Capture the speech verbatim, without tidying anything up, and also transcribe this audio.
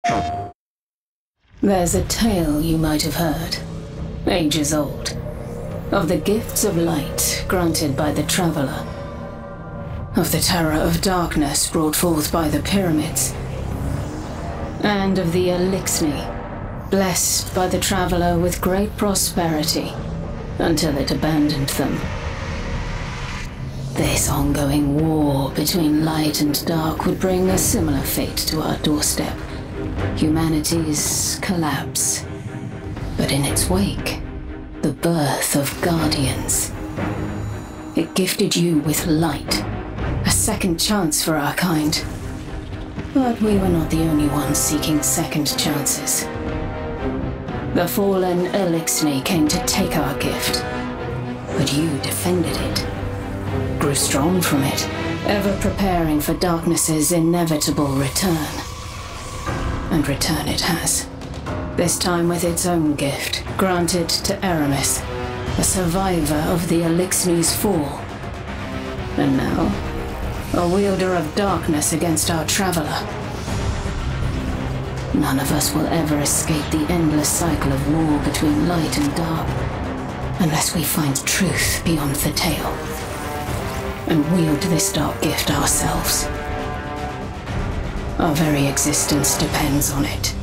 There's a tale you might have heard, ages old, of the gifts of light granted by the Traveler, of the terror of darkness brought forth by the pyramids, and of the Eliksni, blessed by the Traveler with great prosperity until it abandoned them. This ongoing war between light and dark would bring a similar fate to our doorstep. Humanity's collapse. But in its wake, the birth of Guardians. It gifted you with light, a second chance for our kind. But we were not the only ones seeking second chances. The fallen Eliksni came to take our gift, but you defended it, grew strong from it, ever preparing for darkness's inevitable return. And return it has. This time with its own gift, granted to Aramis, a survivor of the Eliksni's fall. And now, a wielder of darkness against our Traveler. None of us will ever escape the endless cycle of war between light and dark, unless we find truth beyond the tale, and wield this dark gift ourselves. Our very existence depends on it.